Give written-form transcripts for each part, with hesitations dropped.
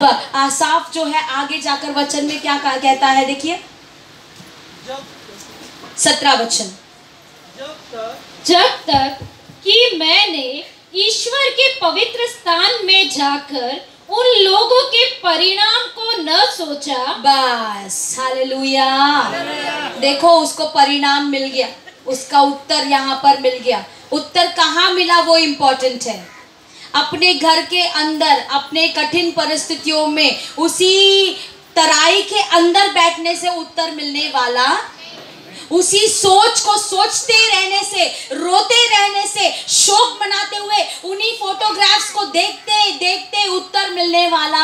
आसाफ जो है आगे जाकर वचन में क्या कहता है, देखिए 17 वचन। जब तक कि मैंने ईश्वर के पवित्र स्थान में जाकर उन लोगों के परिणाम को न सोचा। बस हालेलुया। देखो उसको परिणाम मिल गया, उसका उत्तर यहाँ पर मिल गया। उत्तर कहाँ मिला वो इम्पोर्टेंट है। अपने घर के अंदर, अपने कठिन परिस्थितियों में, उसी तराई के अंदर बैठने से उत्तर मिलने वाला, उसी सोच को सोचते रहने से, रोते रहने से, शोक मनाते हुए उन्हीं फोटोग्राफ्स को देखते देखते उत्तर मिलने वाला।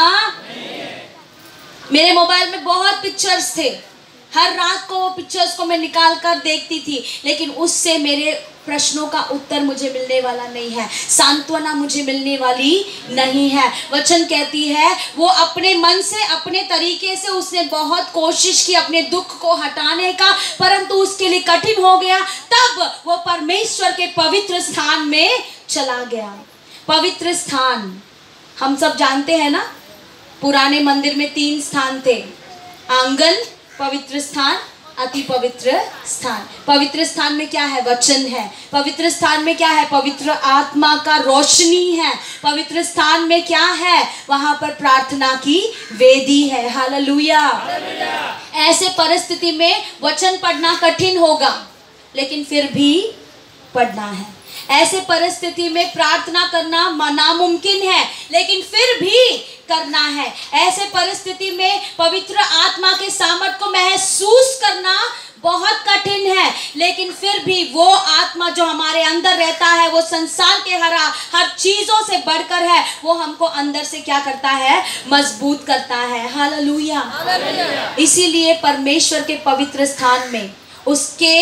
मेरे मोबाइल में बहुत पिक्चर्स थे, हर रात को वो पिक्चर्स को मैं निकाल कर देखती थी, लेकिन उससे मेरे प्रश्नों का उत्तर मुझे मिलने वाला नहीं है, सांत्वना मुझे मिलने वाली नहीं है। वचन कहती है वो अपने मन से, अपने तरीके से उसने बहुत कोशिश की अपने दुख को हटाने का, परंतु उसके लिए कठिन हो गया। तब वो परमेश्वर के पवित्र स्थान में चला गया। पवित्र स्थान हम सब जानते हैं ना, पुराने मंदिर में 3 स्थान थे, आंगन, पवित्र स्थान, अति पवित्र स्थान। पवित्र स्थान में क्या है? वचन है। पवित्र स्थान में क्या है? पवित्र आत्मा का रोशनी है। पवित्र स्थान में क्या है? वहां पर प्रार्थना की वेदी है। हालेलुया। ऐसे परिस्थिति में वचन पढ़ना कठिन होगा, लेकिन फिर भी पढ़ना है। ऐसे परिस्थिति में प्रार्थना करना नामुमकिन है, लेकिन फिर भी करना है। ऐसे परिस्थिति में पवित्र आत्मा के सामर्थ को महसूस करना बहुत कठिन है, लेकिन फिर भी वो आत्मा जो हमारे अंदर रहता है, वो संसार के हर चीजों से बढ़कर है। वो हमको अंदर से क्या करता है? मजबूत करता है। हालेलुया। इसीलिए परमेश्वर के पवित्र स्थान में, उसके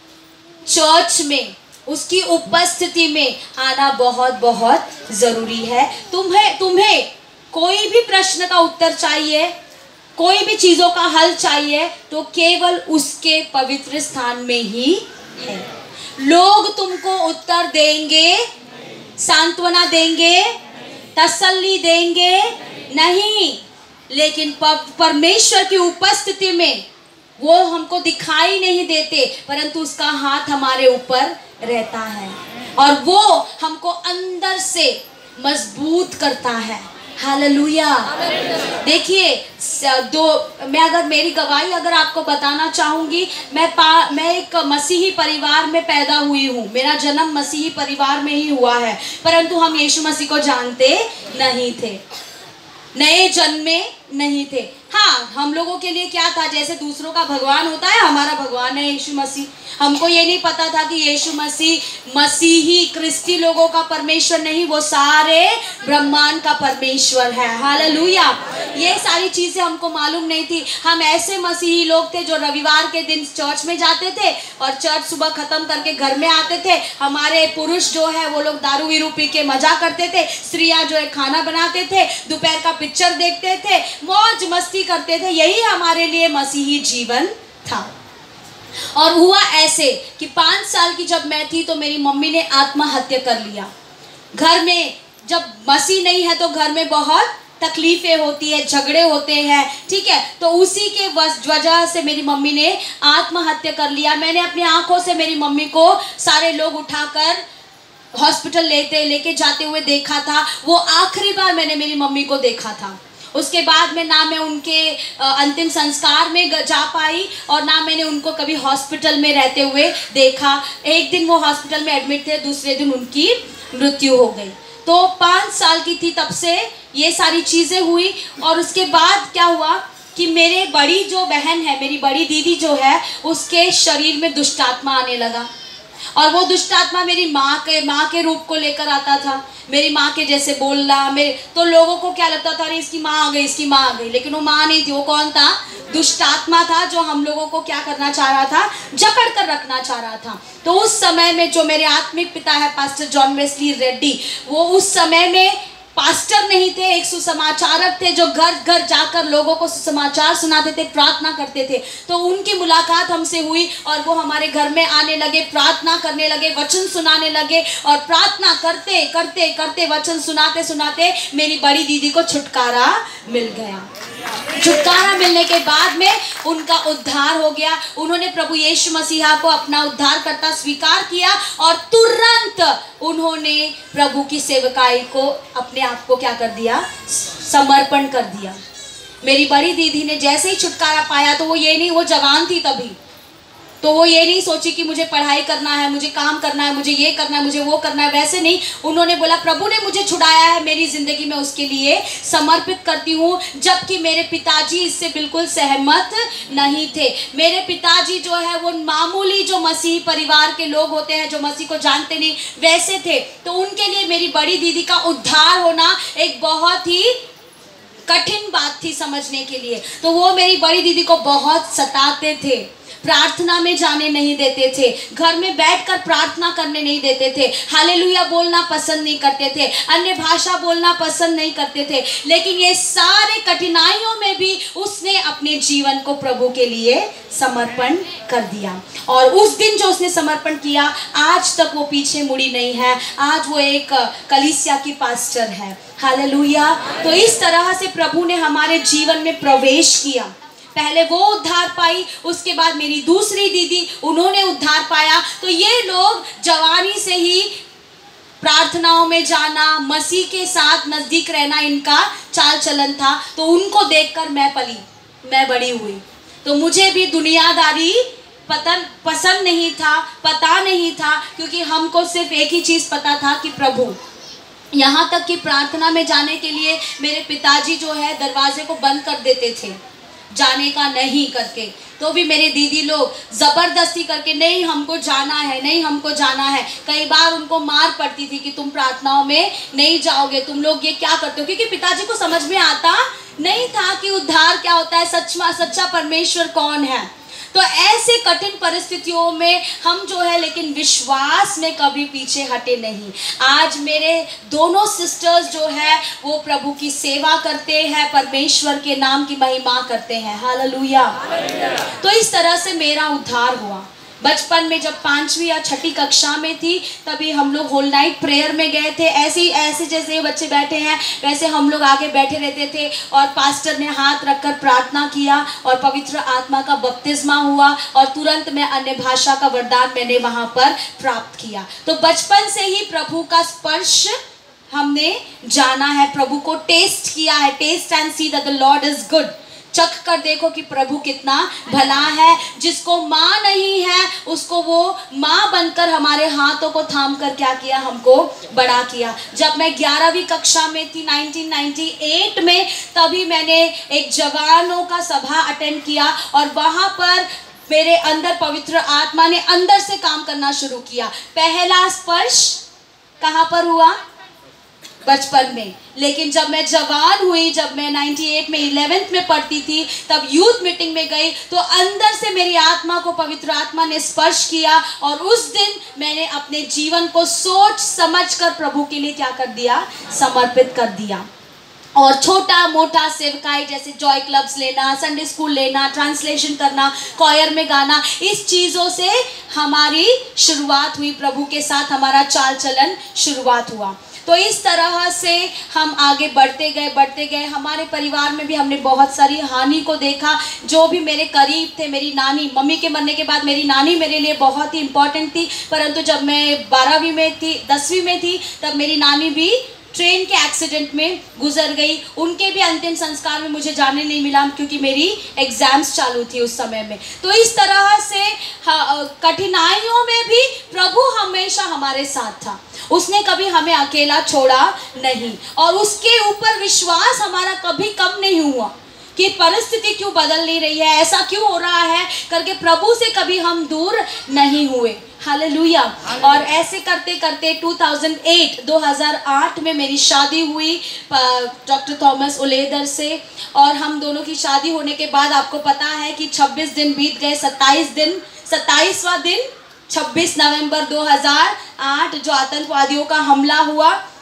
चर्च में, उसकी उपस्थिति में आना बहुत बहुत जरूरी है। तुम्हें कोई भी प्रश्न का उत्तर चाहिए, कोई भी चीजों का हल चाहिए, तो केवल उसके पवित्र स्थान में ही है। लोग तुमको उत्तर देंगे, सांत्वना देंगे, तसल्ली देंगे नहीं, लेकिन परमेश्वर की उपस्थिति में वो हमको दिखाई नहीं देते, परंतु उसका हाथ हमारे ऊपर रहता है और वो हमको अंदर से मजबूत करता है। हालेलुया। देखिए मैं अगर मेरी गवाही अगर आपको बताना चाहूँगी, मैं एक मसीही परिवार में पैदा हुई हूँ। मेरा जन्म मसीही परिवार में ही हुआ है, परंतु हम यीशु मसीह को जानते नहीं थे, नए जन्मे नहीं थे। हाँ, हम लोगों के लिए क्या था, जैसे दूसरों का भगवान होता है, हमारा भगवान है यीशु मसीह। हमको ये नहीं पता था कि यीशु मसीह मसीही क्रिस्ती लोगों का परमेश्वर नहीं, वो सारे ब्रह्मांड का परमेश्वर है। हालेलुया। ये सारी चीज़ें हमको मालूम नहीं थी। हम ऐसे मसीही लोग थे जो रविवार के दिन चर्च में जाते थे और चर्च सुबह ख़त्म करके घर में आते थे। हमारे पुरुष जो है वो लोग दारू वीरू पी के मजा करते थे, स्त्रियाँ जो है खाना बनाते थे, दोपहर का पिक्चर देखते थे, मौज मस्ती करते थे। यही हमारे लिए मसीही जीवन था। और हुआ ऐसे कि 5 साल की जब मैं थी तो मेरी मम्मी ने आत्महत्या कर लिया। घर में जब मसीह नहीं है तो घर में बहुत तकलीफें होती है, झगड़े होते हैं, ठीक है। तो उसी के वजह से मेरी मम्मी ने आत्महत्या कर लिया। मैंने अपनी आंखों से मेरी मम्मी को सारे लोग उठाकर हॉस्पिटल लेके जाते हुए देखा था। वो आखिरी बार मैंने मेरी मम्मी को देखा था। उसके बाद में ना मैं उनके अंतिम संस्कार में जा पाई और ना मैंने उनको कभी हॉस्पिटल में रहते हुए देखा। एक दिन वो हॉस्पिटल में एडमिट थे, दूसरे दिन उनकी मृत्यु हो गई। तो 5 साल की थी तब से ये सारी चीज़ें हुई। और उसके बाद क्या हुआ कि मेरे बड़ी जो बहन है, मेरी बड़ी दीदी जो है, उसके शरीर में दुष्ट आत्मा आने लगा और वो दुष्ट आत्मा मेरी माँ के रूप को लेकर आता था। मेरी माँ के जैसे बोलना, तो लोगों को क्या लगता था, अरे इसकी माँ आ गई, इसकी माँ आ गई। लेकिन वो माँ नहीं थी। वो कौन था? दुष्ट आत्मा था जो हम लोगों को क्या करना चाह रहा था? जकड़ कर रखना चाह रहा था। तो उस समय में जो मेरे आत्मिक पिता है पास्टर जॉन वेस्ली रेड्डी, वो उस समय में पास्टर नहीं थे, एक सुसमाचारक थे जो घर घर जाकर लोगों को सुसमाचार सुनाते थे, प्रार्थना करते थे। तो उनकी मुलाकात हमसे हुई और वो हमारे घर में आने लगे, प्रार्थना करने लगे, वचन सुनाने लगे। और प्रार्थना करते करते करते, वचन सुनाते सुनाते मेरी बड़ी दीदी को छुटकारा मिल गया। छुटकारा मिलने के बाद में उनका उद्धार हो गया। उन्होंने प्रभु यीशु मसीहा को अपना उद्धारकर्ता स्वीकार किया और तुरंत उन्होंने प्रभु की सेवकाई को, अपने आप को क्या कर दिया, समर्पण कर दिया। मेरी बड़ी दीदी ने जैसे ही छुटकारा पाया, तो वो ये नहीं, वो जवान थी तभी, तो वो ये नहीं सोची कि मुझे पढ़ाई करना है, मुझे काम करना है, मुझे ये करना है, मुझे वो करना है, वैसे नहीं। उन्होंने बोला प्रभु ने मुझे छुड़ाया है, मेरी ज़िंदगी में उसके लिए समर्पित करती हूँ। जबकि मेरे पिताजी इससे बिल्कुल सहमत नहीं थे। मेरे पिताजी जो है वो मामूली जो मसीही परिवार के लोग होते हैं, जो मसीह को जानते नहीं, वैसे थे। तो उनके लिए मेरी बड़ी दीदी का उद्धार होना एक बहुत ही कठिन बात थी समझने के लिए। तो वो मेरी बड़ी दीदी को बहुत सताते थे, प्रार्थना में जाने नहीं देते थे, घर में बैठकर प्रार्थना करने नहीं देते थे, हालेलुया बोलना पसंद नहीं करते थे, अन्य भाषा बोलना पसंद नहीं करते थे। लेकिन ये सारे कठिनाइयों में भी उसने अपने जीवन को प्रभु के लिए समर्पण कर दिया। और उस दिन जो उसने समर्पण किया, आज तक वो पीछे मुड़ी नहीं है। आज वो एक कलीसिया की पास्टर है, हालेलुया। तो इस तरह से प्रभु ने हमारे जीवन में प्रवेश किया। पहले वो उद्धार पाई, उसके बाद मेरी दूसरी दीदी, उन्होंने उद्धार पाया। तो ये लोग जवानी से ही प्रार्थनाओं में जाना, मसीह के साथ नज़दीक रहना इनका चाल चलन था। तो उनको देखकर मैं पली, मैं बड़ी हुई। तो मुझे भी दुनियादारी पसंद नहीं था, पता नहीं था, क्योंकि हमको सिर्फ एक ही चीज़ पता था कि प्रभु। यहाँ तक कि प्रार्थना में जाने के लिए मेरे पिताजी जो है दरवाजे को बंद कर देते थे, जाने का नहीं करके। तो भी मेरे दीदी लोग ज़बरदस्ती करके, नहीं हमको जाना है, नहीं हमको जाना है। कई बार उनको मार पड़ती थी कि तुम प्रार्थनाओं में नहीं जाओगे, तुम लोग ये क्या करते हो, क्योंकि पिताजी को समझ में आता नहीं था कि उद्धार क्या होता है, सच्चा परमेश्वर कौन है। तो ऐसे कठिन परिस्थितियों में हम जो है, लेकिन विश्वास में कभी पीछे हटे नहीं। आज मेरे दोनों सिस्टर्स जो है वो प्रभु की सेवा करते हैं, परमेश्वर के नाम की महिमा करते हैं, हालेलुया। तो इस तरह से मेरा उद्धार हुआ। बचपन में जब 5वीं या 6ठी कक्षा में थी, तभी हम लोग होल नाइट प्रेयर में गए थे। ऐसे जैसे ये बच्चे बैठे हैं वैसे हम लोग आगे बैठे रहते थे और पास्टर ने हाथ रखकर प्रार्थना किया और पवित्र आत्मा का बपतिस्मा हुआ और तुरंत में अन्य भाषा का वरदान मैंने वहाँ पर प्राप्त किया। तो बचपन से ही प्रभु का स्पर्श हमने जाना है, प्रभु को टेस्ट किया है। Taste and see that the Lord is good. चख कर देखो कि प्रभु कितना भला है। जिसको माँ नहीं है उसको वो माँ बनकर हमारे हाथों को थाम कर क्या किया, हमको बड़ा किया। जब मैं 11वीं कक्षा में थी 1998 में, तभी मैंने एक जवानों का सभा अटेंड किया और वहाँ पर मेरे अंदर पवित्र आत्मा ने अंदर से काम करना शुरू किया। पहला स्पर्श कहाँ पर हुआ? बचपन में। लेकिन जब मैं जवान हुई, जब मैं 98 में 11th में पढ़ती थी, तब यूथ मीटिंग में गई तो अंदर से मेरी आत्मा को पवित्र आत्मा ने स्पर्श किया और उस दिन मैंने अपने जीवन को सोच समझकर प्रभु के लिए क्या कर दिया, समर्पित कर दिया। और छोटा मोटा सेवकाई जैसे जॉय क्लब्स लेना, संडे स्कूल लेना, ट्रांसलेशन करना, कॉयर में गाना, इस चीज़ों से हमारी शुरुआत हुई। प्रभु के साथ हमारा चाल चलन शुरुआत हुआ। तो इस तरह से हम आगे बढ़ते गए। हमारे परिवार में भी हमने बहुत सारी हानि को देखा। जो भी मेरे करीब थे, मेरी नानी, मम्मी के मरने के बाद मेरी नानी मेरे लिए बहुत ही इम्पोर्टेंट थी। परंतु जब मैं 12वीं में थी, 10वीं में थी, तब मेरी नानी भी ट्रेन के एक्सीडेंट में गुजर गई। उनके भी अंतिम संस्कार में मुझे जाने नहीं मिला क्योंकि मेरी एग्जाम्स चालू थी उस समय में। तो इस तरह से कठिनाइयों में भी प्रभु हमेशा हमारे साथ था। उसने कभी हमें अकेला छोड़ा नहीं और उसके ऊपर विश्वास हमारा कभी कम नहीं हुआ कि परिस्थिति क्यों बदल नहीं रही है, ऐसा क्यों हो रहा है करके प्रभु से कभी हम दूर नहीं हुए। हालेलुया। और ऐसे करते करते 2008 में मेरी शादी हुई डॉक्टर थॉमस उलेदर से। और हम दोनों की शादी होने के बाद आपको पता है कि 26 दिन बीत गए। 27वां दिन 26 नवंबर 2008 जो आतंकवादियों का हमला हुआ,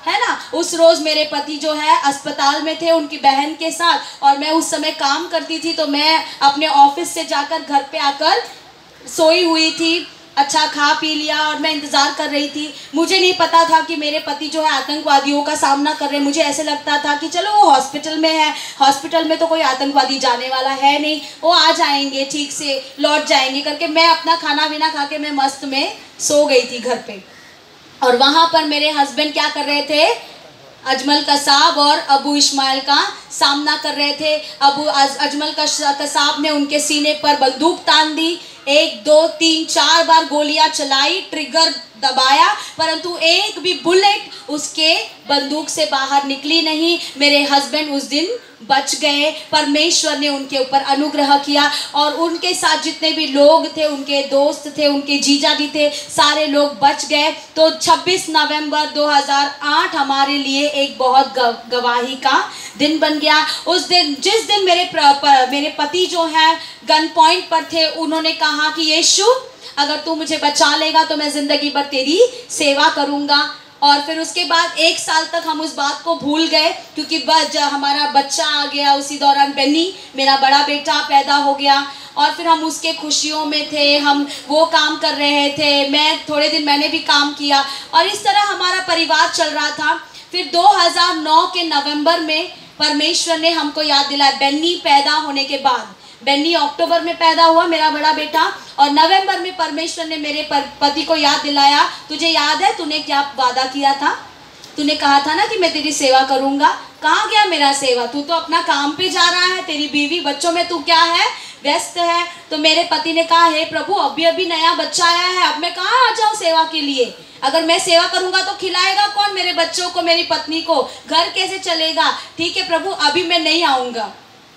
है ना। उस रोज़ मेरे पति जो है अस्पताल में थे उनकी बहन के साथ, और मैं उस समय काम करती थी, तो मैं अपने ऑफिस से जाकर घर पे आकर सोई हुई थी। अच्छा खा पी लिया और मैं इंतज़ार कर रही थी। मुझे नहीं पता था कि मेरे पति जो है आतंकवादियों का सामना कर रहे हैं। मुझे ऐसे लगता था कि चलो वो हॉस्पिटल में है, हॉस्पिटल में तो कोई आतंकवादी जाने वाला है नहीं, वो आ जाएंगे, ठीक से लौट जाएंगे करके मैं अपना खाना पीना खा के मैं मस्त में सो गई थी घर पे। और वहाँ पर मेरे हस्बैंड क्या कर रहे थे, अजमल कसाब और अबू इस्माइल का सामना कर रहे थे। अजमल कसाब ने उनके सीने पर बंदूक तान दी, 1 2 3 4 बार गोलियां चलाई, ट्रिगर दबाया, परंतु एक भी बुलेट उसके बंदूक से बाहर निकली नहीं। मेरे हस्बैंड उस दिन बच गए। परमेश्वर ने उनके ऊपर अनुग्रह किया और उनके साथ जितने भी लोग थे, उनके दोस्त थे, उनके जीजा जी थे, सारे लोग बच गए। तो 26 नवंबर 2008 हमारे लिए एक बहुत गवाही का दिन बन गया। उस दिन, जिस दिन मेरे पति जो है गन पॉइंट पर थे, उन्होंने कहा कि यीशु अगर तू मुझे बचा लेगा तो मैं ज़िंदगी भर तेरी सेवा करूँगा। और फिर उसके बाद 1 साल तक हम उस बात को भूल गए, क्योंकि हमारा बच्चा आ गया। उसी दौरान बेनी मेरा बड़ा बेटा पैदा हो गया और फिर हम उसके खुशियों में थे, हम वो काम कर रहे थे। थोड़े दिन मैंने भी काम किया और इस तरह हमारा परिवार चल रहा था। फिर 2009 के नवंबर में परमेश्वर ने हमको याद दिलाया, बेनी पैदा होने के बाद, बेनी अक्टूबर में पैदा हुआ मेरा बड़ा बेटा, और नवंबर में परमेश्वर ने मेरे पति को याद दिलाया, तुझे याद है तूने क्या वादा किया था, तूने कहा था ना कि मैं तेरी सेवा करूंगा। कहाँ गया मेरा सेवा? तू तो अपना काम पे जा रहा है, तेरी बीवी बच्चों में तू क्या है, व्यस्त है। तो मेरे पति ने कहा, हे प्रभु, अभी अभी नया बच्चा आया है, अब मैं कहाँ आ जाऊँ सेवा के लिए? अगर मैं सेवा करूंगा तो खिलाएगा कौन मेरे बच्चों को, मेरी पत्नी को? घर कैसे चलेगा? ठीक है प्रभु, अभी मैं नहीं आऊँगा।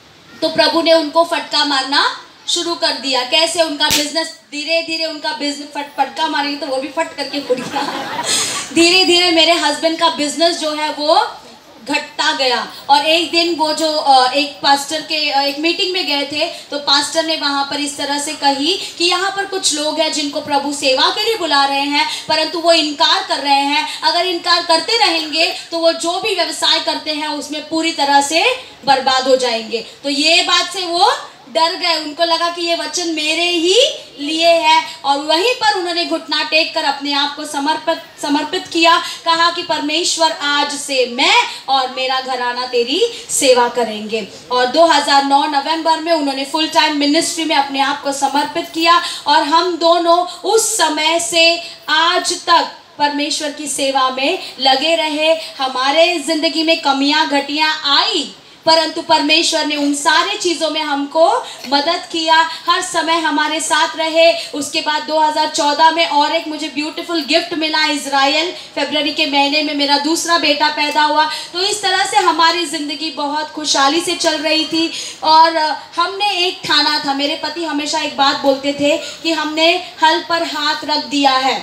तो प्रभु ने उनको फटका मारना शुरू कर दिया। कैसे? उनका बिजनेस धीरे धीरे, उनका बिजनेस फटका मारेंगे तो वो भी फट करके फूट गया। धीरे धीरे मेरे हस्बैंड का बिजनेस जो है वो घटता गया। और एक दिन वो जो एक पास्टर के एक मीटिंग में गए थे, तो पास्टर ने वहाँ पर इस तरह से कही कि यहाँ पर कुछ लोग हैं जिनको प्रभु सेवा के लिए बुला रहे हैं, परंतु वो इनकार कर रहे हैं। अगर इनकार करते रहेंगे तो वो जो भी व्यवसाय करते हैं उसमें पूरी तरह से बर्बाद हो जाएंगे। तो ये बात से वो डर गए, उनको लगा कि ये वचन मेरे ही लिए है, और वहीं पर उन्होंने घुटना टेक कर अपने आप को समर्पित किया। कहा कि परमेश्वर, आज से मैं और मेरा घराना तेरी सेवा करेंगे। और 2009 नवंबर में उन्होंने फुल टाइम मिनिस्ट्री में अपने आप को समर्पित किया, और हम दोनों उस समय से आज तक परमेश्वर की सेवा में लगे रहे। हमारे जिंदगी में कमियां घटियां आई, परंतु परमेश्वर ने उन सारी चीज़ों में हमको मदद किया, हर समय हमारे साथ रहे। उसके बाद 2014 में और एक मुझे ब्यूटीफुल गिफ्ट मिला, इजराइल। फरवरी के महीने में मेरा दूसरा बेटा पैदा हुआ। तो इस तरह से हमारी ज़िंदगी बहुत खुशहाली से चल रही थी। और हमने एक ठाना था, मेरे पति हमेशा एक बात बोलते थे कि हमने हल पर हाथ रख दिया है,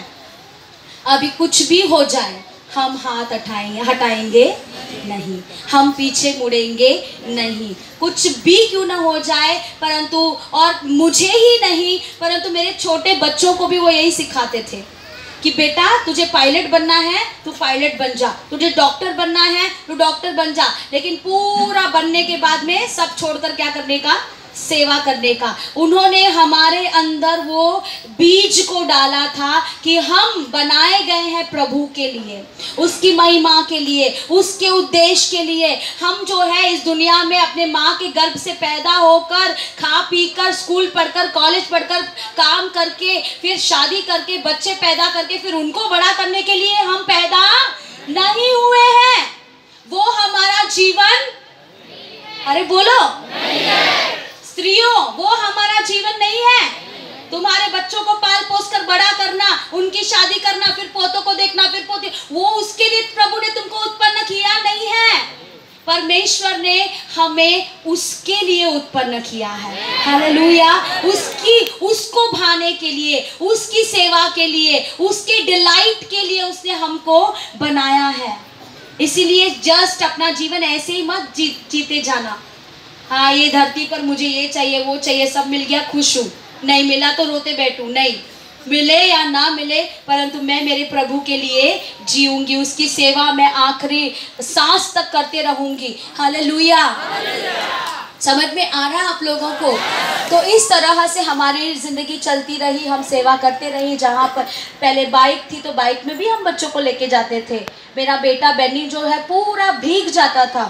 अभी कुछ भी हो जाए हम हाथ हटाएंगे नहीं, हम पीछे मुड़ेंगे नहीं, कुछ भी क्यों ना हो जाए। परंतु और मुझे ही नहीं, परंतु मेरे छोटे बच्चों को भी वो यही सिखाते थे कि बेटा, तुझे पायलट बनना है तो पायलट बन जा, तुझे डॉक्टर बनना है तो डॉक्टर बन जा, लेकिन पूरा बनने के बाद में सब छोड़कर क्या करने का? सेवा करने का। उन्होंने हमारे अंदर वो बीज को डाला था कि हम बनाए गए हैं प्रभु के लिए, उसकी महिमा के लिए, उसके उद्देश्य के लिए। हम जो है इस दुनिया में अपने माँ के गर्भ से पैदा होकर, खा पी कर, स्कूल पढ़कर, कॉलेज पढ़कर, काम करके, फिर शादी करके, बच्चे पैदा करके, फिर उनको बड़ा करने के लिए हम पैदा नहीं हुए हैं। वो हमारा जीवन, अरे बोलो, नहीं है। स्त्रियों, वो हमारा जीवन नहीं है। तुम्हारे बच्चों को पाल पोस कर बड़ा करना, उनकी शादी करना, फिर पोतों को देखना, फिर पोते, वो उसके लिए प्रभु ने तुमको उत्पन्न किया नहीं है। परमेश्वर ने हमें उसके लिए उत्पन्न किया है। हालेलुया। उसको भाने के लिए, उसकी सेवा के लिए, उसके डिलाइट के लिए उसने हमको बनाया है। इसीलिए जस्ट अपना जीवन ऐसे ही मत जीते जाना, हाँ ये धरती पर मुझे ये चाहिए वो चाहिए, सब मिल गया खुश हूँ, नहीं मिला तो रोते बैठूं, नहीं। मिले या ना मिले, परंतु मैं मेरे प्रभु के लिए जीऊंगी, उसकी सेवा मैं आखिरी सांस तक करते रहूंगी। हालेलुया। समझ में आ रहा है आप लोगों को? तो इस तरह से हमारी ज़िंदगी चलती रही, हम सेवा करते रहे। जहाँ पर पहले बाइक थी तो बाइक में भी हम बच्चों को लेके जाते थे। मेरा बेटा बेनी जो है पूरा भीग जाता था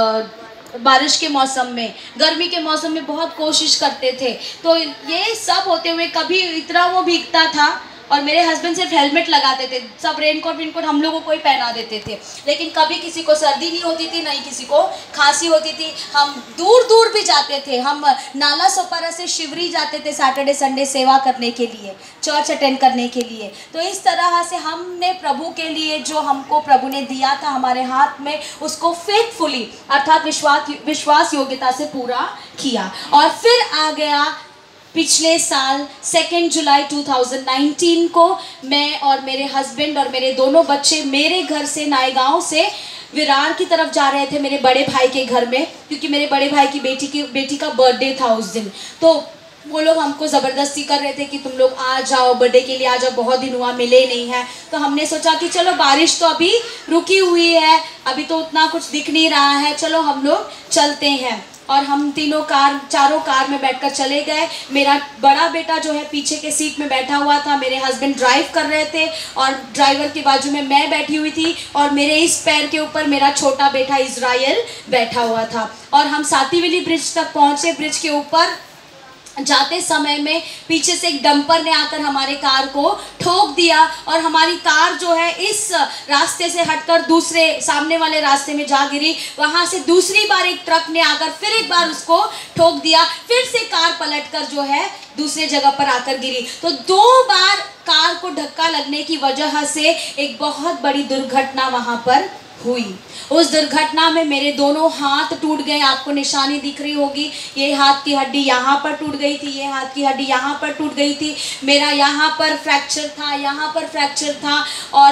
बारिश के मौसम में, गर्मी के मौसम में बहुत कोशिश करते थे। तो ये सब होते हुए कभी इतना वो भीगता था और मेरे हस्बैंड सिर्फ हेलमेट लगाते थे, सब रेनकोट हम लोगों को ही पहना देते थे। लेकिन कभी किसी को सर्दी नहीं होती थी, नहीं किसी को खांसी होती थी। हम दूर दूर भी जाते थे, हम नाला सोपारा से शिवरी जाते थे सैटरडे संडे सेवा करने के लिए, चर्च अटेंड करने के लिए। तो इस तरह से हमने प्रभु के लिए जो हमको प्रभु ने दिया था हमारे हाथ में, उसको फेथफुली अर्थात विश्वास योग्यता से पूरा किया। और फिर आ गया पिछले साल 2 जुलाई 2019 को मैं और मेरे हस्बैंड और मेरे दोनों बच्चे मेरे घर से नायगांव से विरार की तरफ जा रहे थे मेरे बड़े भाई के घर में, क्योंकि मेरे बड़े भाई की बेटी का बर्थडे था उस दिन। तो वो लोग हमको ज़बरदस्ती कर रहे थे कि तुम लोग आ जाओ, बर्थडे के लिए आ जाओ, बहुत दिन हुआ मिले नहीं है। तो हमने सोचा कि चलो बारिश तो अभी रुकी हुई है, अभी तो उतना कुछ दिख नहीं रहा है, चलो हम लोग चलते हैं। और हम चारों कार में बैठकर चले गए। मेरा बड़ा बेटा जो है पीछे के सीट में बैठा हुआ था, मेरे हस्बैंड ड्राइव कर रहे थे और ड्राइवर के बाजू में मैं बैठी हुई थी, और मेरे इस पैर के ऊपर मेरा छोटा बेटा इज़राइल बैठा हुआ था। और हम सातीविली ब्रिज तक पहुँचे। ब्रिज के ऊपर जाते समय में पीछे से एक डंपर ने आकर हमारे कार को ठोक दिया और हमारी कार जो है इस रास्ते से हटकर दूसरे सामने वाले रास्ते में जा गिरी। वहाँ से दूसरी बार एक ट्रक ने आकर फिर एक बार उसको ठोक दिया, फिर से कार पलटकर जो है दूसरे जगह पर आकर गिरी। तो 2 बार कार को धक्का लगने की वजह से एक बहुत बड़ी दुर्घटना वहाँ पर हुई। उस दुर्घटना में मेरे दोनों हाथ टूट गए, आपको निशानी दिख रही होगी। ये हाथ की हड्डी यहाँ पर टूट गई थी, ये हाथ की हड्डी यहाँ पर टूट गई थी, मेरा यहाँ पर फ्रैक्चर था, यहाँ पर फ्रैक्चर था। और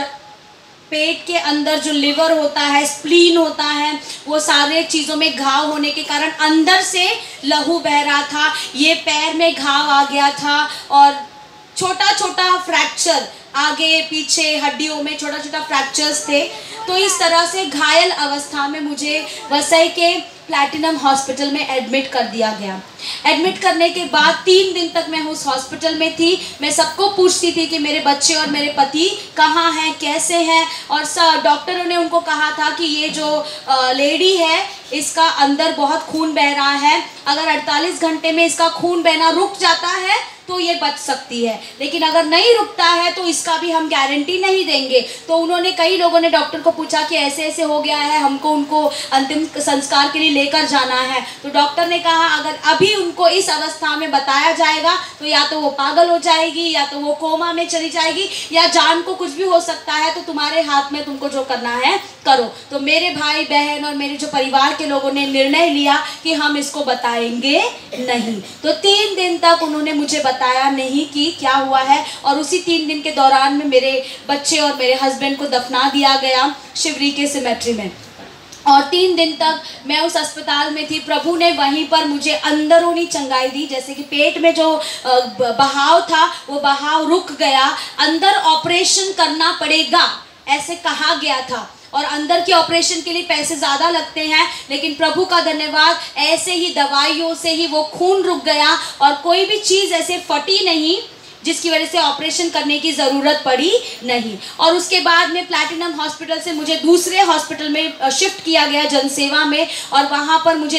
पेट के अंदर जो लिवर होता है, स्प्लीन होता है, वो सारे चीज़ों में घाव होने के कारण अंदर से लहू बह रहा था। ये पैर में घाव आ गया था और छोटा छोटा फ्रैक्चर आगे पीछे हड्डियों में छोटा छोटा फ्रैक्चर्स थे। तो इस तरह से घायल अवस्था में मुझे वसई के प्लैटिनम हॉस्पिटल में एडमिट कर दिया गया। एडमिट करने के बाद 3 दिन तक मैं उस हॉस्पिटल में थी। मैं सबको पूछती थी कि मेरे बच्चे और मेरे पति कहाँ हैं, कैसे हैं। और डॉक्टरों ने उनको कहा था कि ये जो लेडी है इसका अंदर बहुत खून बह रहा है, अगर 48 घंटे में इसका खून बहना रुक जाता है तो ये बच सकती है, लेकिन अगर नहीं रुकता है तो इसका भी हम गारंटी नहीं देंगे। तो उन्होंने, कई लोगों ने डॉक्टर को पूछा कि ऐसे ऐसे हो गया है, हमको उनको अंतिम संस्कार के लिए लेकर जाना है। तो डॉक्टर ने कहा अगर अभी उनको इस अवस्था में बताया जाएगा तो या तो वो पागल हो जाएगी, या तो वो कोमा में चली जाएगी, या जान को कुछ भी हो सकता है। तो तुम्हारे हाथ में, तुमको जो करना है करो। तो मेरे भाई बहन और मेरे जो परिवार के लोगों ने निर्णय लिया कि हम इसको बताएंगे नहीं। तो 3 दिन तक उन्होंने मुझे बताया नहीं कि क्या हुआ है। और उसी 3 दिन के दौरान में मेरे बच्चे और मेरे हस्बैंड को दफना दिया गया शिवरी के सिमेट्री में। और 3 दिन तक मैं उस अस्पताल में थी। प्रभु ने वहीं पर मुझे अंदरूनी चंगाई दी, जैसे कि पेट में जो बहाव था वो बहाव रुक गया। अंदर ऑपरेशन करना पड़ेगा ऐसे कहा गया था, और अंदर के ऑपरेशन के लिए पैसे ज़्यादा लगते हैं, लेकिन प्रभु का धन्यवाद, ऐसे ही दवाइयों से ही वो खून रुक गया और कोई भी चीज़ ऐसे फटी नहीं जिसकी वजह से ऑपरेशन करने की ज़रूरत पड़ी नहीं। और उसके बाद में प्लैटिनम हॉस्पिटल से मुझे दूसरे हॉस्पिटल में शिफ्ट किया गया जनसेवा में, और वहाँ पर मुझे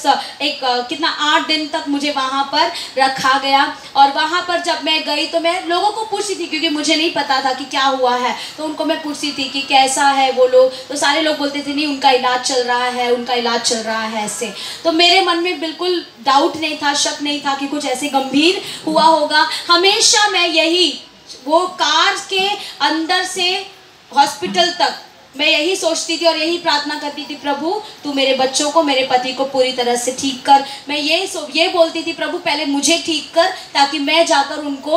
8 दिन तक मुझे वहाँ पर रखा गया। और वहाँ पर जब मैं गई तो मैं लोगों को पूछती थी, क्योंकि मुझे नहीं पता था कि क्या हुआ है, तो उनको मैं पूछती थी कि कैसा है वो लोग। तो सारे लोग बोलते थे नहीं उनका इलाज चल रहा है, उनका इलाज चल रहा है ऐसे। तो मेरे मन में बिल्कुल डाउट नहीं था, शक नहीं था कि कुछ ऐसे गंभीर हुआ होगा। हमेशा मैं यही, वो कार के अंदर से हॉस्पिटल तक मैं यही सोचती थी और यही प्रार्थना करती थी, प्रभु तू मेरे बच्चों को, मेरे पति को पूरी तरह से ठीक कर। मैं ये बोलती थी, प्रभु पहले मुझे ठीक कर ताकि मैं जाकर उनको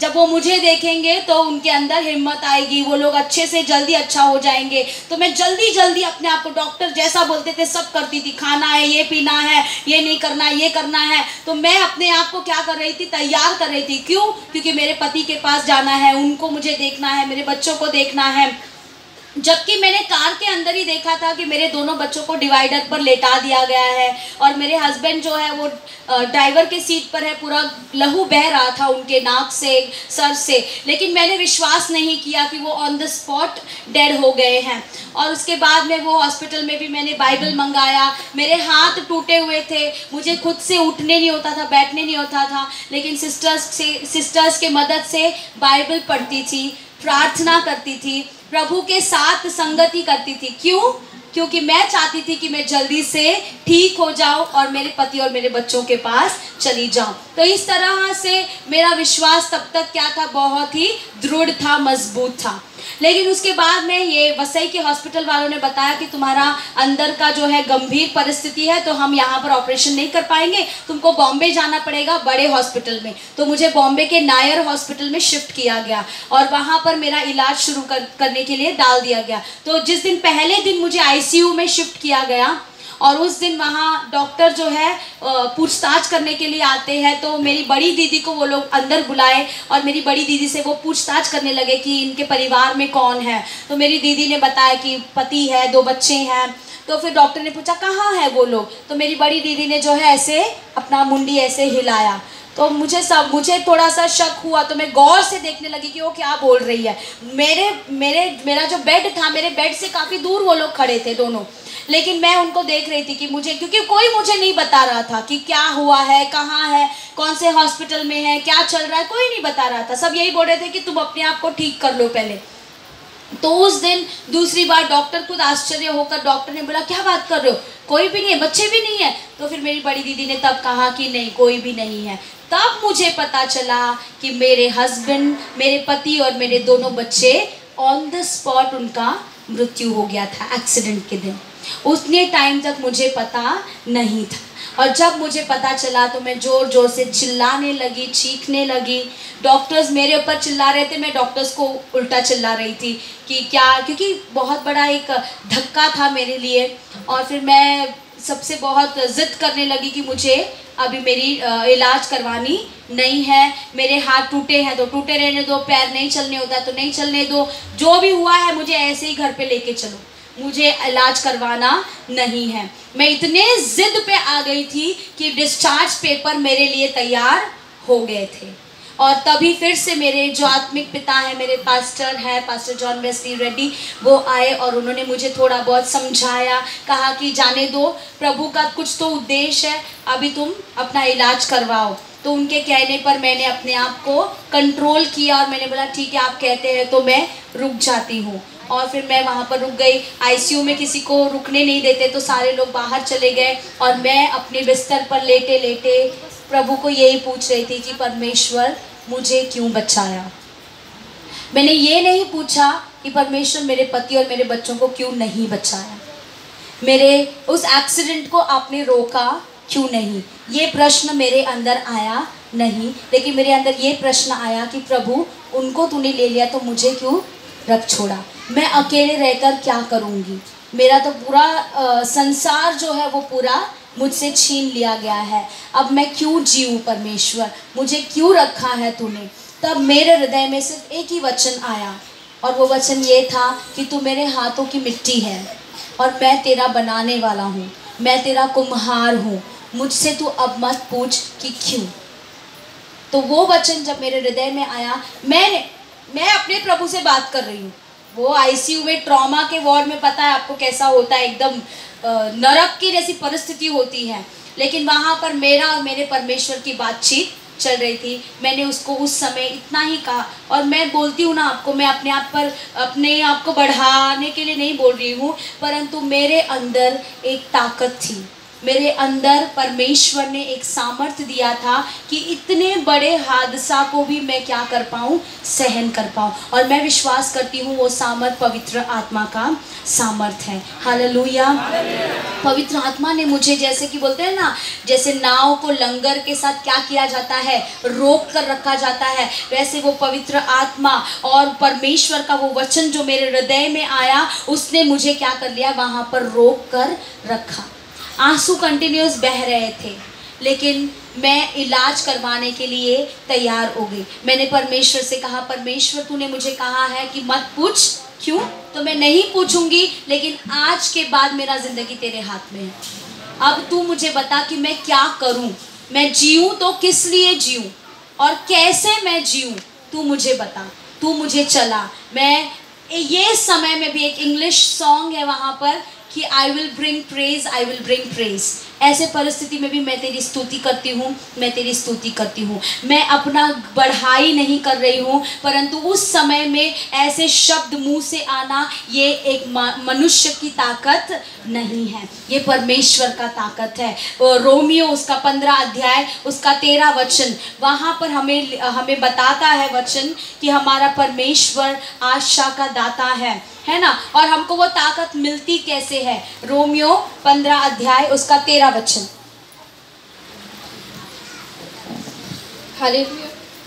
जब वो मुझे देखेंगे तो उनके अंदर हिम्मत आएगी, वो लोग अच्छे से जल्दी अच्छा हो जाएंगे। तो मैं जल्दी जल्दी अपने आप को डॉक्टर जैसा बोलते थे सब करती थी, खाना है, ये पीना है, ये नहीं करना, ये करना है। तो मैं अपने आप को क्या कर रही थी, तैयार कर रही थी। क्यों? क्योंकि मेरे पति के पास जाना है, उनको मुझे देखना है, मेरे बच्चों को देखना है। जबकि मैंने कार के अंदर ही देखा था कि मेरे दोनों बच्चों को डिवाइडर पर लेटा दिया गया है और मेरे हस्बैंड जो है वो ड्राइवर के सीट पर है, पूरा लहू बह रहा था उनके नाक से, सर से। लेकिन मैंने विश्वास नहीं किया कि वो ऑन द स्पॉट डेड हो गए हैं। और उसके बाद में वो हॉस्पिटल में भी मैंने बाइबल मंगाया। मेरे हाथ टूटे हुए थे, मुझे खुद से उठने नहीं होता था, बैठने नहीं होता था, लेकिन सिस्टर्स के मदद से बाइबल पढ़ती थी, प्रार्थना करती थी, प्रभु के साथ संगति करती थी। क्यों? क्योंकि मैं चाहती थी कि मैं जल्दी से ठीक हो जाऊं और मेरे पति और मेरे बच्चों के पास चली जाऊं। तो इस तरह से मेरा विश्वास तब तक क्या था, बहुत ही दृढ़ था, मजबूत था। लेकिन उसके बाद में ये वसई के हॉस्पिटल वालों ने बताया कि तुम्हारा अंदर का जो है गंभीर परिस्थिति है, तो हम यहाँ पर ऑपरेशन नहीं कर पाएंगे, तुमको बॉम्बे जाना पड़ेगा बड़े हॉस्पिटल में। तो मुझे बॉम्बे के नायर हॉस्पिटल में शिफ्ट किया गया और वहाँ पर मेरा इलाज शुरू करने के लिए डाल दिया गया। तो जिस दिन पहले दिन मुझे आईसीयू में शिफ्ट किया गया और उस दिन वहाँ डॉक्टर जो है पूछताछ करने के लिए आते हैं, तो मेरी बड़ी दीदी को वो लोग अंदर बुलाए और मेरी बड़ी दीदी से वो पूछताछ करने लगे कि इनके परिवार में कौन है। तो मेरी दीदी ने बताया कि पति है, 2 बच्चे हैं। तो फिर डॉक्टर ने पूछा कहाँ है वो लोग, तो मेरी बड़ी दीदी ने जो है ऐसे अपना मुंडी ऐसे हिलाया। तो मुझे थोड़ा सा शक हुआ, तो मैं गौर से देखने लगी कि वो क्या बोल रही है। मेरा जो बेड था, मेरे बेड से काफ़ी दूर वो लोग खड़े थे दोनों, लेकिन मैं उनको देख रही थी कि क्योंकि कोई मुझे नहीं बता रहा था कि क्या हुआ है, कहाँ है, कौन से हॉस्पिटल में है, क्या चल रहा है, कोई नहीं बता रहा था। सब यही बोल रहे थे कि तुम अपने आप को ठीक कर लो पहले। तो उस दिन दूसरी बार डॉक्टर खुद आश्चर्य होकर डॉक्टर ने बोला क्या बात कर रहे हो, कोई भी नहीं है, बच्चे भी नहीं है। तो फिर मेरी बड़ी दीदी ने तब कहा कि नहीं, कोई भी नहीं है। तब मुझे पता चला कि मेरे हस्बैंड, मेरे पति और मेरे दोनों बच्चे ऑन द स्पॉट उनका मृत्यु हो गया था एक्सीडेंट के दिन। उतने टाइम तक मुझे पता नहीं था और जब मुझे पता चला तो मैं ज़ोर ज़ोर से चिल्लाने लगी, चीखने लगी। डॉक्टर्स मेरे ऊपर चिल्ला रहे थे, मैं डॉक्टर्स को उल्टा चिल्ला रही थी कि क्या, क्योंकि बहुत बड़ा एक धक्का था मेरे लिए। और फिर मैं सबसे बहुत ज़िद करने लगी कि मुझे अभी मेरी इलाज करवानी नहीं है, मेरे हाथ टूटे हैं तो टूटे रहने दो, पैर नहीं चलने होता तो नहीं चलने दो, जो भी हुआ है मुझे ऐसे ही घर पे लेके चलो, मुझे इलाज करवाना नहीं है। मैं इतने ज़िद पे आ गई थी कि डिस्चार्ज पेपर मेरे लिए तैयार हो गए थे। और तभी फिर से मेरे जो आत्मिक पिता है, मेरे पास्टर है, पास्टर जॉन वेस्ली रेड्डी, वो आए और उन्होंने मुझे थोड़ा बहुत समझाया, कहा कि जाने दो, प्रभु का कुछ तो उद्देश्य है, अभी तुम अपना इलाज करवाओ। तो उनके कहने पर मैंने अपने आप को कंट्रोल किया और मैंने बोला ठीक है आप कहते हैं तो मैं रुक जाती हूँ। और फिर मैं वहाँ पर रुक गई। आईसीयू में किसी को रुकने नहीं देते तो सारे लोग बाहर चले गए और मैं अपने बिस्तर पर लेटे लेटे प्रभु को यही पूछ रही थी कि परमेश्वर मुझे क्यों बचाया। मैंने ये नहीं पूछा कि परमेश्वर मेरे पति और मेरे बच्चों को क्यों नहीं बचाया, मेरे उस एक्सीडेंट को आपने रोका क्यों नहीं, ये प्रश्न मेरे अंदर आया नहीं। लेकिन मेरे अंदर ये प्रश्न आया कि प्रभु उनको तूने ले लिया तो मुझे क्यों रख छोड़ा, मैं अकेले रहकर क्या करूँगी, मेरा तो पूरा संसार जो है वो पूरा मुझसे छीन लिया गया है, अब मैं क्यों जीऊँ परमेश्वर, मुझे क्यों रखा है तूने। तब मेरे हृदय में सिर्फ एक ही वचन आया और वो वचन ये था कि तू मेरे हाथों की मिट्टी है और मैं तेरा बनाने वाला हूँ, मैं तेरा कुम्हार हूँ, मुझसे तू अब मत पूछ कि क्यों। तो वो वचन जब मेरे हृदय में आया, मैं अपने प्रभु से बात कर रही हूँ। वो आईसीयू में ट्रॉमा के वार्ड में पता है आपको कैसा होता है, एकदम नरक की जैसी परिस्थिति होती है, लेकिन वहाँ पर मेरा और मेरे परमेश्वर की बातचीत चल रही थी। मैंने उसको उस समय इतना ही कहा और मैं बोलती हूँ ना आपको, मैं अपने आप को बढ़ाने के लिए नहीं बोल रही हूँ, परंतु मेरे अंदर एक ताकत थी, मेरे अंदर परमेश्वर ने एक सामर्थ्य दिया था कि इतने बड़े हादसा को भी मैं क्या कर पाऊँ, सहन कर पाऊँ। और मैं विश्वास करती हूँ वो सामर्थ पवित्र आत्मा का सामर्थ है। हालेलुया। पवित्र आत्मा ने मुझे, जैसे कि बोलते हैं ना, जैसे नाव को लंगर के साथ क्या किया जाता है, रोक कर रखा जाता है, वैसे वो पवित्र आत्मा और परमेश्वर का वो वचन जो मेरे हृदय में आया, उसने मुझे क्या कर लिया, वहाँ पर रोक कर रखा। आंसू कंटिन्यूस बह रहे थे, लेकिन मैं इलाज करवाने के लिए तैयार हो गई। मैंने परमेश्वर से कहा, परमेश्वर तूने मुझे कहा है कि मत पूछ, क्यों, तो मैं नहीं पूछूंगी, लेकिन आज के बाद मेरा ज़िंदगी तेरे हाथ में है। अब तू मुझे बता कि मैं क्या करूं, मैं जीऊं तो किस लिए जीऊं और कैसे मैं जीऊं, तू मुझे बता, तू मुझे चला। मैं ये समय में भी एक इंग्लिश सॉन्ग है वहाँ पर कि I will bring praise, I will bring praise. ऐसे परिस्थिति में भी मैं तेरी स्तुति करती हूँ, मैं तेरी स्तुति करती हूँ। मैं अपना बढ़ाई नहीं कर रही हूँ, परंतु उस समय में ऐसे शब्द मुंह से आना, ये एक मनुष्य की ताकत नहीं है, ये परमेश्वर का ताकत है। रोमियो उसका 15 अध्याय उसका 13 वचन, वहाँ पर हमें बताता है वचन कि हमारा परमेश्वर आशा का दाता है ना। और हमको वो ताकत मिलती कैसे है, रोमियो 15 अध्याय उसका 13 वचन। हालेलुया।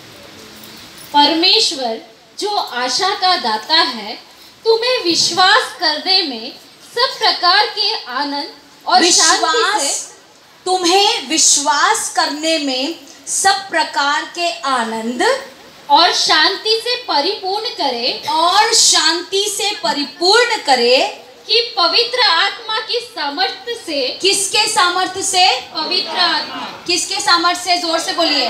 परमेश्वर जो आशा का दाता है, तुम्हें विश्वास करने में सब प्रकार के आनंद और शांति से, तुम्हें विश्वास करने में सब प्रकार के आनंद और शांति से परिपूर्ण करे, और शांति से परिपूर्ण करे, कि पवित्र आत्मा की सामर्थ्य से, किसके सामर्थ्य से, पवित्र आत्मा, किसके सामर्थ्य से, जोर से बोलिए,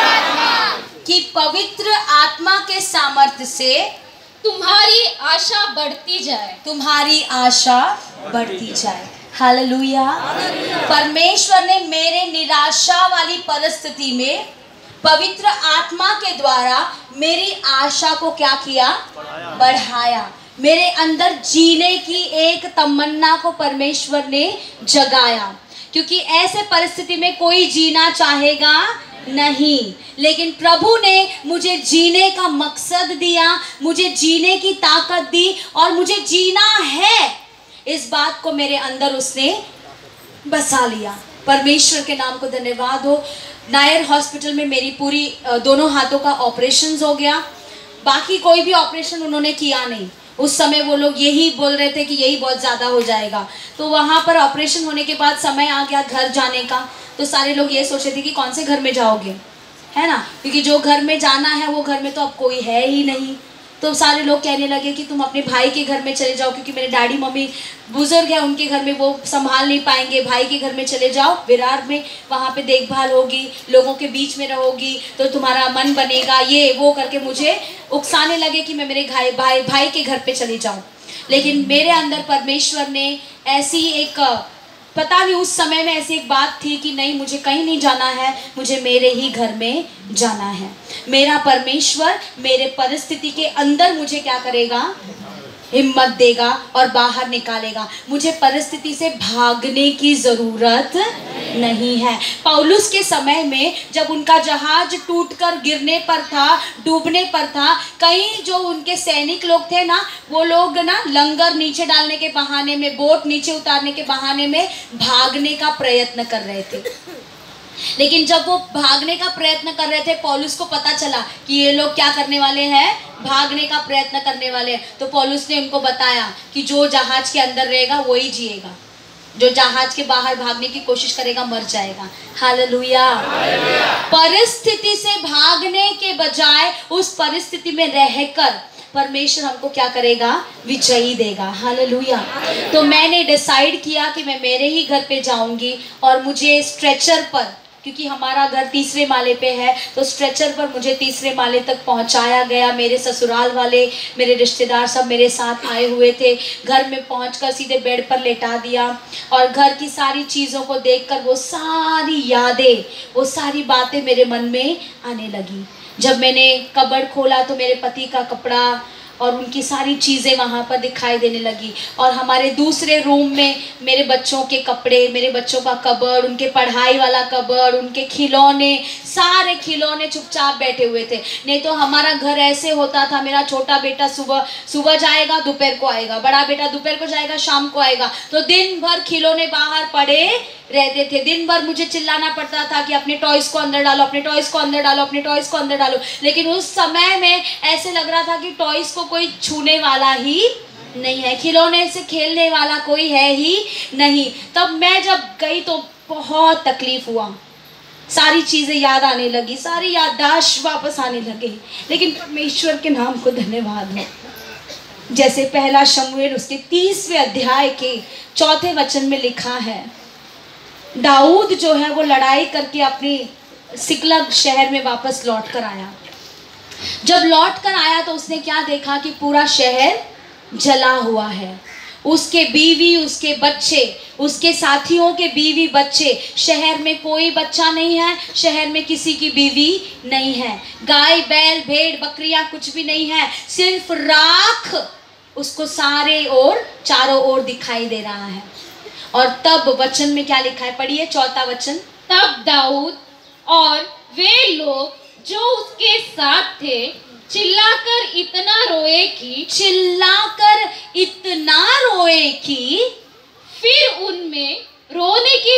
कि पवित्र आत्मा के सामर्थ्य से तुम्हारी आशा बढ़ती जाए, तुम्हारी आशा बढ़ती जाए। हालेलुया। परमेश्वर ने मेरे निराशा वाली परिस्थिति में पवित्र आत्मा के द्वारा मेरी आशा को क्या किया, बढ़ाया। मेरे अंदर जीने की एक तमन्ना को परमेश्वर ने जगाया, क्योंकि ऐसे परिस्थिति में कोई जीना चाहेगा नहीं, लेकिन प्रभु ने मुझे जीने का मकसद दिया, मुझे जीने की ताकत दी, और मुझे जीना है, इस बात को मेरे अंदर उसने बसा लिया। परमेश्वर के नाम को धन्यवाद हो। नायर हॉस्पिटल में मेरी पूरी दोनों हाथों का ऑपरेशन हो गया। बाकी कोई भी ऑपरेशन उन्होंने किया नहीं। उस समय वो लोग यही बोल रहे थे कि यही बहुत ज़्यादा हो जाएगा। तो वहाँ पर ऑपरेशन होने के बाद समय आ गया घर जाने का, तो सारे लोग ये सोच रहे थे कि कौन से घर में जाओगे, है ना, क्योंकि जो घर में जाना है वो घर में तो अब कोई है ही नहीं। तो सारे लोग कहने लगे कि तुम अपने भाई के घर में चले जाओ, क्योंकि मेरे डैडी मम्मी बुजुर्ग है, उनके घर में वो संभाल नहीं पाएंगे, भाई के घर में चले जाओ विरार में, वहाँ पे देखभाल होगी, लोगों के बीच में रहोगी तो तुम्हारा मन बनेगा, ये वो करके मुझे उकसाने लगे कि मैं मेरे भाई के घर पे चली जाऊँ। लेकिन मेरे अंदर परमेश्वर ने ऐसी एक, पता नहीं उस समय में ऐसी एक बात थी कि नहीं, मुझे कहीं नहीं जाना है, मुझे मेरे ही घर में जाना है। मेरा परमेश्वर मेरे परिस्थिति के अंदर मुझे क्या करेगा, हिम्मत देगा और बाहर निकालेगा। मुझे परिस्थिति से भागने की ज़रूरत नहीं है। पौलुस के समय में जब उनका जहाज टूटकर गिरने पर था, डूबने पर था, कई जो उनके सैनिक लोग थे ना, वो लोग ना लंगर नीचे डालने के बहाने में, बोट नीचे उतारने के बहाने में भागने का प्रयत्न कर रहे थे। लेकिन जब वो भागने का प्रयत्न कर रहे थे, पौलुस को पता चला कि ये लोग क्या करने वाले हैं, भागने का प्रयत्न करने वाले हैं। तो पौलुस ने उनको बताया कि जो जहाज के अंदर रहेगा वही जिएगा, जो जहाज के बाहर भागने की कोशिश करेगा मर जाएगा। हालेलुया। परिस्थिति से भागने के बजाय उस परिस्थिति में रहकर परमेश्वर हमको क्या करेगा, विजयी देगा। हालेलुया। तो मैंने डिसाइड किया कि मैं मेरे ही घर पे जाऊंगी, और मुझे स्ट्रेचर पर, क्योंकि हमारा घर 3रे माले पे है, तो स्ट्रेचर पर मुझे 3रे माले तक पहुंचाया गया। मेरे ससुराल वाले, मेरे रिश्तेदार सब मेरे साथ आए हुए थे। घर में पहुंचकर सीधे बेड पर लेटा दिया, और घर की सारी चीज़ों को देखकर वो सारी यादें, वो सारी बातें मेरे मन में आने लगी। जब मैंने कबर्ड खोला तो मेरे पति का कपड़ा, और उनकी सारी चीज़ें वहाँ पर दिखाई देने लगी। और हमारे दूसरे रूम में मेरे बच्चों के कपड़े, मेरे बच्चों का कबर्ड, उनके पढ़ाई वाला कबर्ड, उनके खिलौने, सारे खिलौने चुपचाप बैठे हुए थे। नहीं तो हमारा घर ऐसे होता था, मेरा छोटा बेटा सुबह जाएगा, दोपहर को आएगा, बड़ा बेटा दोपहर को जाएगा, शाम को आएगा, तो दिन भर खिलौने बाहर पड़े रहते थे। दिन भर मुझे चिल्लाना पड़ता था कि अपने टॉयज़ को अंदर डालो, अपने टॉयज़ को अंदर डालो, अपने टॉयज़ को अंदर डालो। लेकिन उस समय में ऐसे लग रहा था कि टॉयज़ को कोई छूने वाला ही नहीं है, खिलौने से खेलने वाला कोई है ही नहीं। तब मैं जब गई तो बहुत तकलीफ हुआ, सारी चीज़ें याद आने लगी, सारी याददाश्त वापस आने लगी। लेकिन परमेश्वर के नाम को धन्यवाद है। जैसे पहला शमूएल उसके 30वें अध्याय के 4 वचन में लिखा है, दाऊद जो है वो लड़ाई करके अपनी सिकलग शहर में वापस लौट कर आया। जब लौट कर आया तो उसने क्या देखा कि पूरा शहर जला हुआ है। उसके बीवी, उसके बच्चे, उसके साथियों के बीवी बच्चे, शहर में कोई बच्चा नहीं है, शहर में किसी की बीवी नहीं है, गाय बैल भेड़ बकरियां कुछ भी नहीं है, सिर्फ राख उसको सारे ओर चारों ओर दिखाई दे रहा है। और तब वचन में क्या लिखा है, पढ़िए 4 वचन। तब दाऊद और वे लोग जो उसके साथ थे चिल्लाकर इतना रोए कि फिर उनमें रोने की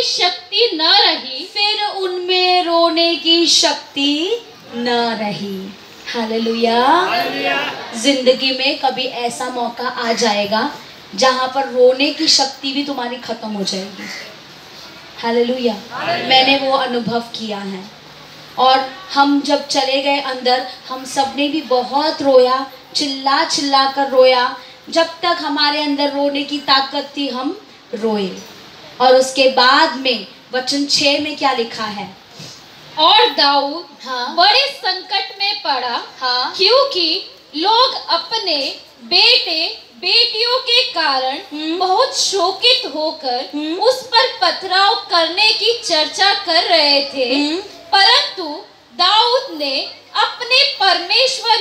शक्ति न रही। हालेलुया। जिंदगी में कभी ऐसा मौका आ जाएगा जहाँ पर रोने की शक्ति भी तुम्हारी खत्म हो जाएगी। हालेलुया। मैंने वो अनुभव किया है। और हम जब चले गए अंदर, हम सब ने भी बहुत रोया, चिल्ला कर रोया। जब तक हमारे अंदर रोने की ताकत थी हम रोए। और उसके बाद में वचन 6 में क्या लिखा है, और दाऊद बड़े संकट में पड़ा, क्योंकि लोग अपने बेटे बेटियों के कारण बहुत शोकित होकर उस पर पथराव करने की चर्चा कर रहे थे। परंतु दाऊद ने अपने परमेश्वर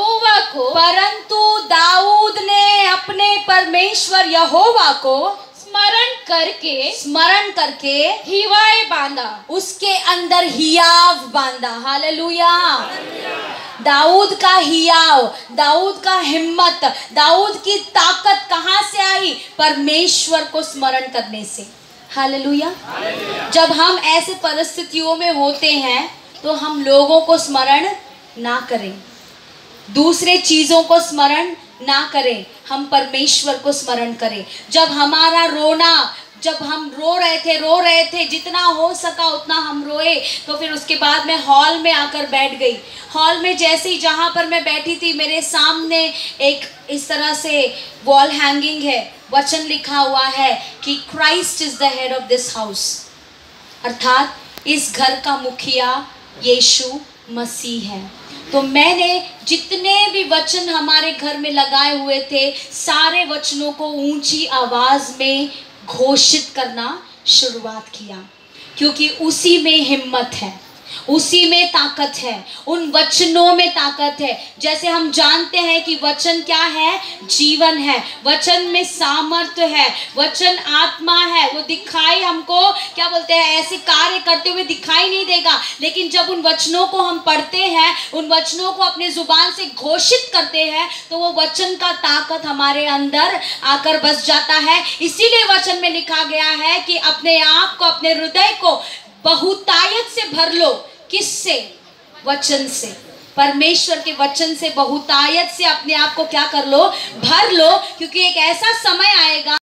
यहोवा को स्मरण करके हिवाए बांधा, उसके अंदर हियाव बांधा। हालेलुया। दाऊद का हियाव, दाऊद का हिम्मत, दाऊद की ताकत कहाँ से आई? परमेश्वर को स्मरण करने से। हालेलुया। जब हम ऐसे परिस्थितियों में होते हैं तो हम लोगों को स्मरण ना करें, दूसरे चीज़ों को स्मरण ना करें, हम परमेश्वर को स्मरण करें। जब हमारा रोना, जब हम रो रहे थे, जितना हो सका उतना हम रोए। तो फिर उसके बाद मैं हॉल में आकर बैठ गई। हॉल में जैसे ही जहाँ पर मैं बैठी थी, मेरे सामने एक इस तरह से वॉल हैंगिंग है, वचन लिखा हुआ है कि Christ is the head of this house, अर्थात इस घर का मुखिया यीशु मसीह है। तो मैंने जितने भी वचन हमारे घर में लगाए हुए थे, सारे वचनों को ऊंची आवाज़ में घोषित करना शुरुआत किया, क्योंकि उसी में हिम्मत है, उसी में ताकत है, उन वचनों में ताकत है। जैसे हम जानते हैं कि वचन क्या है? जीवन है, वचन में सामर्थ्य है, वचन आत्मा है। वो दिखाई हमको क्या बोलते हैं, ऐसे कार्य करते हुए दिखाई नहीं देगा, लेकिन जब उन वचनों को हम पढ़ते हैं, उन वचनों को अपने जुबान से घोषित करते हैं, तो वो वचन का ताकत हमारे अंदर आकर बस जाता है। इसीलिए वचन में लिखा गया है कि अपने आप को, अपने हृदय को बहुतायत से भर लो। किससे? वचन से। परमेश्वर के वचन से बहुतायत से अपने आप को क्या कर लो? भर लो, क्योंकि एक ऐसा समय आएगा